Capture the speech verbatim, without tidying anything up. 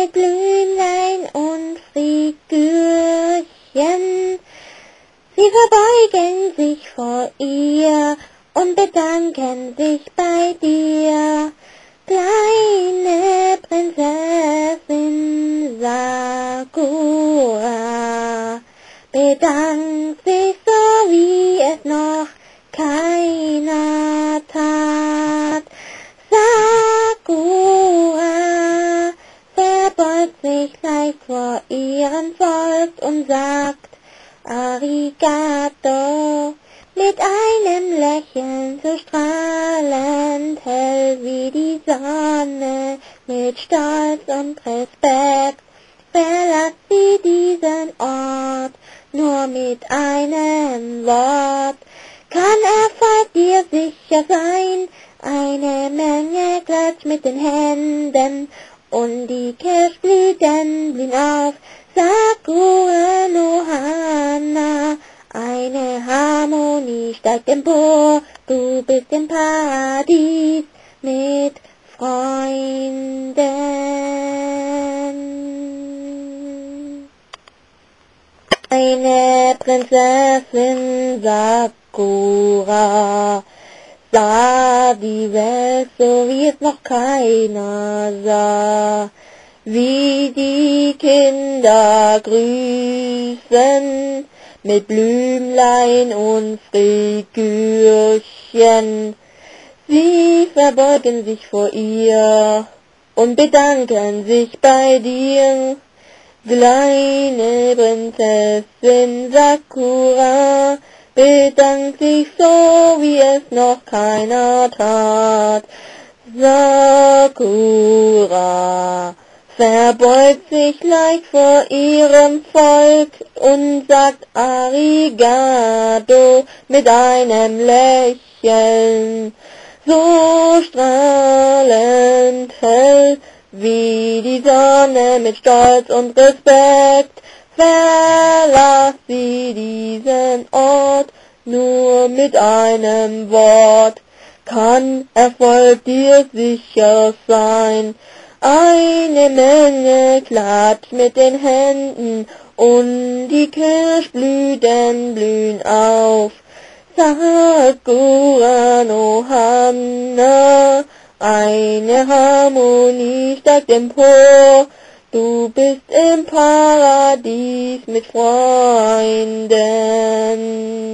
mit Blümlein und Figürchen. Sie verbeugen sich vor ihr und bedanken sich bei dir. Kleine Prinzessin Sakura bedankt sich so, wie es noch keiner tat. Sakura verbeugt sich gleich vor ihrem Volk und sagt Arigato, mit einem Lächeln so strahlend hell wie die Sonne, mit Stolz und Respekt verlässt sie diesen Ort, nur mit einem Wort kann Erfolg dir sicher sein. Eine Menge klatscht mit den Händen und die Kirschblüten blühen auf. Sakura no Hana, eine Harmonie steigt empor, du bist im Paradies mit Freunden. Eine Prinzessin Sakura sah die Welt so, wie es noch keiner sah. Wie die Kinder grüßen mit Blümlein und Figürchen. Sie verbeugen sich vor ihr und bedanken sich bei dir. Kleine Prinzessin Sakura bedankt sich so, wie es noch keiner tat. Sakura verbeugt sich leicht vor ihrem Volk und sagt Arigato mit einem Lächeln, so strahlend hell wie die Sonne, mit Stolz und Respekt verlässt sie diesen Ort, nur mit einem Wort kann Erfolg dir sicher sein. Eine Menge klatscht mit den Händen und die Kirschblüten blühen auf. Sakura no Hana, eine Harmonie steigt empor, du bist im Paradies mit Freunden.